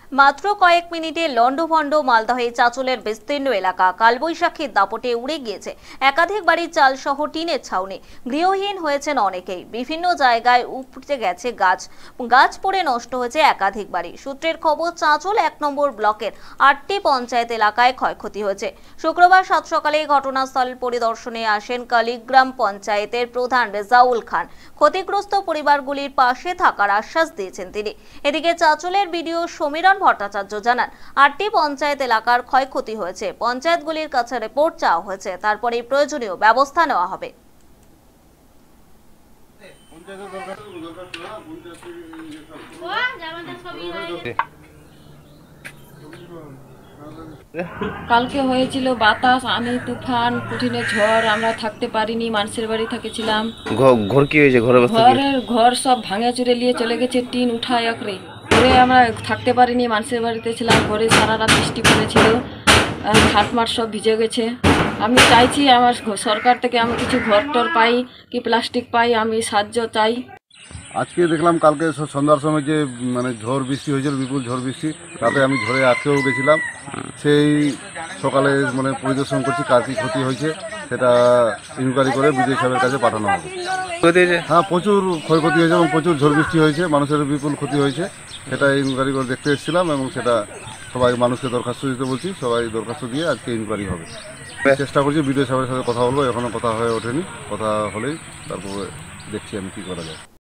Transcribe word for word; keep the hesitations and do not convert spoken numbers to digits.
মাত্র কয়েক মিনিটে লন্ডভন্ড মালদহে চাঁচলের বিস্তীর্ণ এলাকা কালবৈশাখীর দাপটে উড়ে গিয়েছে একাধিক বাড়ির চাল সহ টিনের ছাউনি। গৃহহীন হয়েছেন অনেকেই। বিভিন্ন জায়গায় উপড়ে গেছে গাছ গাছ পড়ে নষ্ট হয়েছে একাধিক বাড়ি। সূত্রের খবর, চাঁচল এক নম্বর ব্লকের আটটি পঞ্চায়েত এলাকায় ক্ষয়ক্ষতি হয়েছে। শুক্রবার সাত সকালে ঘটনাস্থল পরিদর্শনে আসেন কালীগ্রাম পঞ্চায়েতের প্রধান রেজাউল খান। ক্ষতিগ্রস্ত পরিবারগুলির পাশে থাকার আশ্বাস দিয়েছেন তিনি। এদিকে চাঁচলের বিডিও সমীরণ ভট্টাচার্য জানান, আটটি পঞ্চায়েত এলাকার ক্ষয়ক্ষতি হয়েছে। পঞ্চায়েতগুলির কাছে রিপোর্ট চাওয়া হয়েছে, তারপরে প্রয়োজনীয় ব্যবস্থা নেওয়া হবে। কালকে হয়েছিল বাতাস, আনি, তুফান, কঠিনে ঝড়। আমরা থাকতে পারিনি, মানুষের বাড়ি থেকেছিলাম। ঘর কি হয়েছে? ঘরের ঘর সব ভাঙে চুরে নিয়ে চলে গেছে, টিন উঠায় একরে ঘরে আমরা থাকতে পারিনি, মানুষের বাড়িতে ছিলাম। ঘরে সারা রাত বৃষ্টি পড়েছিল, খাট মাঠ সব ভিজে গেছে। আমি চাইছি আমার সরকার থেকে আমি কিছু ঘর টর পাই কি প্লাস্টিক পাই, আমি সাহায্য চাই। আজকে দেখলাম কালকে সন্ধ্যার সময় যে মানে ঝড় বৃষ্টি হয়েছিল, বিপুল ঝড় বৃষ্টি, তাতে আমি ঝড়ে আটকেও গেছিলাম। সেই সকালে মানে পরিদর্শন করছি কার কী ক্ষতি হয়েছে সেটা ইনকোয়ারি করে বিডিও সাহেবের কাছে পাঠানো হবে। হ্যাঁ, প্রচুর ক্ষয়ক্ষতি হয়েছে এবং প্রচুর ঝড় বৃষ্টি হয়েছে, মানুষের বিপুল ক্ষতি হয়েছে। সেটা ইনকোয়ারি করে দেখতে এসেছিলাম এবং সেটা সবাই মানুষকে দরখাস্ত দিতে বলছি। সবাই দরখাস্ত দিয়ে আজকে ইনকোয়ারি হবে। চেষ্টা করছি বিডিও সাহেবের সাথে কথা বলবো, এখনও কথা হয়ে ওঠেনি। কথা হলেই তারপরে দেখছি আমি কী করা যায়।